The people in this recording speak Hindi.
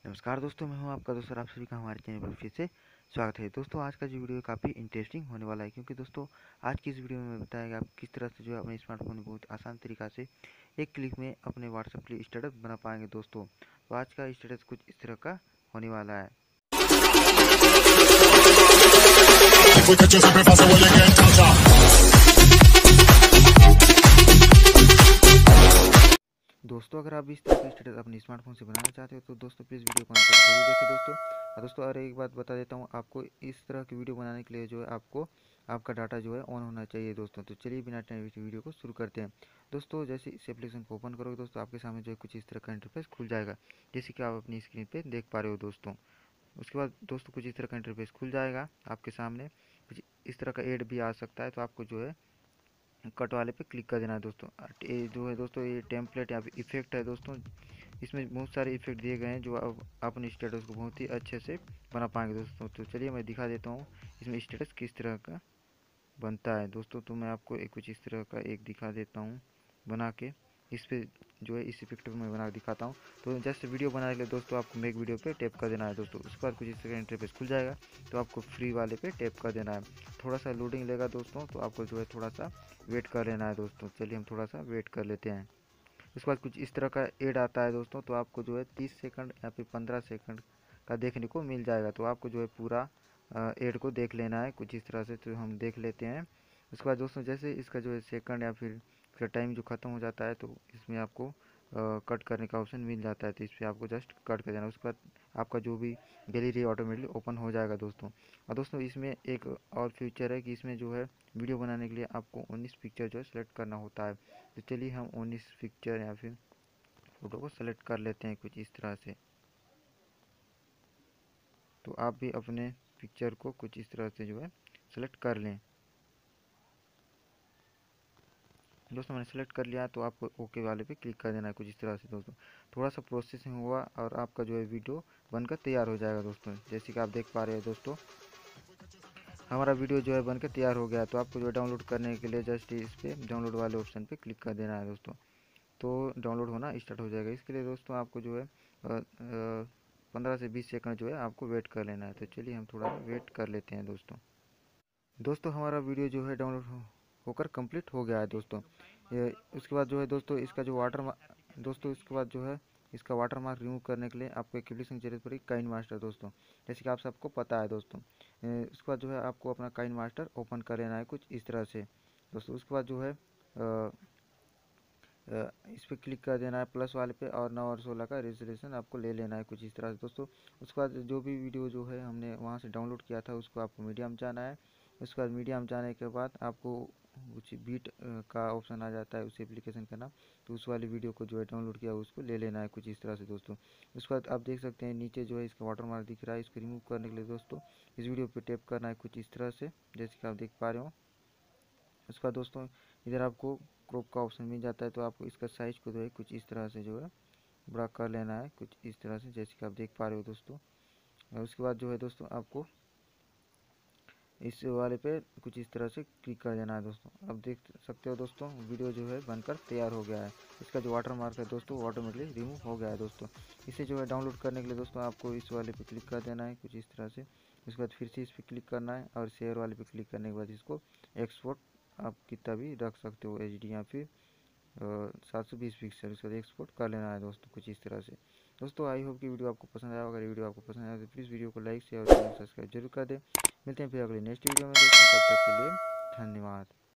नमस्कार दोस्तों, मैं हूं आपका दोस्त और आप सभी का हमारे चैनल पर फिर से स्वागत है। दोस्तों आज का जो वीडियो काफ़ी इंटरेस्टिंग होने वाला है, क्योंकि दोस्तों आज की इस वीडियो में बताएगा आप किस तरह से जो है अपने स्मार्टफोन में बहुत आसान तरीका से एक क्लिक में अपने व्हाट्सएप के लिए स्टेटस बना पाएंगे। दोस्तों तो आज का स्टेटस कुछ इस तरह का होने वाला है। दोस्तों अगर आप इस तरह का स्टेटस अपने स्मार्टफोन से बनाना चाहते हो तो दोस्तों प्लीज़ वीडियो को अंत तक जरूर देखें। दोस्तों और एक बात बता देता हूँ आपको, इस तरह की वीडियो बनाने के लिए जो है आपको आपका डाटा जो है ऑन होना चाहिए। दोस्तों तो चलिए बिना टाइम वेस्ट वीडियो को शुरू करते हैं। दोस्तों जैसे इस एप्लीकेशन को ओपन करोगे दोस्तों आपके सामने जो है कुछ इस तरह का इंटरफेस खुल जाएगा, जैसे कि आप अपनी स्क्रीन पर देख पा रहे हो। दोस्तों उसके बाद दोस्तों कुछ इस तरह का इंटरफेस खुल जाएगा आपके सामने। कुछ इस तरह का एड भी आ सकता है, तो आपको जो है कट वाले पे क्लिक कर देना है। दोस्तों ये जो है दोस्तों ये टेम्पलेट या फिर इफेक्ट है। दोस्तों इसमें बहुत सारे इफेक्ट दिए गए हैं जो आप अपने स्टेटस को बहुत ही अच्छे से बना पाएंगे। दोस्तों तो चलिए मैं दिखा देता हूँ इसमें स्टेटस किस तरह का बनता है। दोस्तों तो मैं आपको कुछ इस तरह का एक दिखा देता हूँ बना के। इस पे जो है इस इफेक्ट में बना दिखाता हूँ। तो जस्ट वीडियो बनाने के लिए दोस्तों आपको मेक वीडियो पे टैप कर देना है। दोस्तों उसके बाद कुछ इस तरह का इंटरफेस खुल जाएगा, तो आपको फ्री वाले पे टैप कर देना है। थोड़ा सा लोडिंग लेगा दोस्तों, तो आपको जो है थोड़ा सा वेट कर लेना है। दोस्तों चलिए हम थोड़ा सा वेट कर लेते हैं। उसके बाद कुछ इस तरह का एड आता है दोस्तों, तो आपको जो है 30 सेकंड या फिर 15 सेकंड का देखने को मिल जाएगा। तो आपको जो है पूरा एड को देख लेना है कुछ इस तरह से। तो हम देख लेते हैं। उसके बाद दोस्तों जैसे इसका जो है सेकंड या फिर इसका टाइम जो ख़त्म हो जाता है, तो इसमें आपको कट करने का ऑप्शन मिल जाता है। तो इस पर आपको जस्ट कट कर देना। उसके बाद आपका जो भी गैलरी ऑटोमेटिकली ओपन हो जाएगा। दोस्तों और दोस्तों इसमें एक और फीचर है कि इसमें जो है वीडियो बनाने के लिए आपको 19 पिक्चर जो है सेलेक्ट करना होता है। तो चलिए हम 19 पिक्चर या फिर फ़ोटो को सेलेक्ट कर लेते हैं कुछ इस तरह से। तो आप भी अपने पिक्चर को कुछ इस तरह से जो है सेलेक्ट कर लें। दोस्तों मैंने सेलेक्ट कर लिया, तो आपको ओके वाले पे क्लिक कर देना है कुछ इस तरह से। दोस्तों थोड़ा सा प्रोसेसिंग हुआ और आपका जो है वीडियो बनकर तैयार हो जाएगा। दोस्तों जैसे कि आप देख पा रहे हैं दोस्तों हमारा वीडियो जो है बनकर तैयार हो गया। तो आपको जो है डाउनलोड करने के लिए जस्ट इस पर डाउनलोड वाले ऑप्शन पे क्लिक कर देना है। दोस्तों तो डाउनलोड होना स्टार्ट हो जाएगा। इसके लिए दोस्तों आपको जो है 15 से 20 सेकंड जो है आपको वेट कर लेना है। तो चलिए हम थोड़ा वेट कर लेते हैं। दोस्तों हमारा वीडियो जो है डाउनलोड होकर कंप्लीट हो गया है। दोस्तों ये उसके बाद जो है दोस्तों इसका जो दोस्तों इसके बाद जो है इसका वाटर मार्क रिमूव करने के लिए आपको एक एप्लीकेशन की जरूरत पड़ेगी, काइन मास्टर। दोस्तों जैसे कि आप सबको पता है। दोस्तों उसके बाद जो है आपको अपना काइन मास्टर ओपन कर लेना है कुछ इस तरह से। दोस्तों उसके बाद जो है इस पर क्लिक कर देना है प्लस वाले पे, और 9 और 16 का रेजोल्यूशन आपको ले लेना है कुछ इस तरह से। दोस्तों उसके बाद जो भी वीडियो जो है हमने वहाँ से डाउनलोड किया था उसको आपको मीडियम जाना है। उसके बाद मीडियम जाने के बाद आपको कुछ बीट का ऑप्शन आ जाता है उस एप्लीकेशन का नाम, तो उस वाली वीडियो को जो है डाउनलोड किया उसको ले लेना है कुछ इस तरह से। दोस्तों उसके बाद आप देख सकते हैं नीचे जो है इसका वाटर मार्क दिख रहा है। इसको रिमूव करने के लिए दोस्तों इस वीडियो पर टैप करना है कुछ इस तरह से, जैसे कि आप देख पा रहे हो। उसके बाद दोस्तों इधर आपको क्रॉप का ऑप्शन मिल जाता है, तो आपको इसका साइज को जो है कुछ इस तरह से जो है बड़ा कर लेना है कुछ इस तरह से, जैसे कि आप देख पा रहे हो। दोस्तों और उसके बाद जो है दोस्तों आपको इस वाले पे कुछ इस तरह से क्लिक कर देना है। दोस्तों अब देख सकते हो दोस्तों वीडियो जो है बनकर तैयार हो गया है। इसका जो वाटर मार्क है दोस्तों ऑटोमेटिकली रिमूव हो गया है। दोस्तों इसे जो है डाउनलोड करने के लिए दोस्तों आपको इस वाले पे क्लिक कर देना है कुछ इस तरह से। उसके बाद फिर से इस पर क्लिक करना है और शेयर वाले पे क्लिक करने के बाद इसको एक्सपोर्ट आप कितना भी रख सकते हो, HD या फिर 720 पिक्सल, उसके बाद एक्सपोर्ट कर लेना है दोस्तों कुछ इस तरह से। दोस्तों आई होप कि वीडियो आपको पसंद आया। अगर वीडियो आपको पसंद आया तो प्लीज़ वीडियो को लाइक शेयर और चैनल सब्सक्राइब जरूर कर दें। मिलते हैं फिर अगले नेक्स्ट वीडियो में दोस्तों, तब तक के लिए धन्यवाद।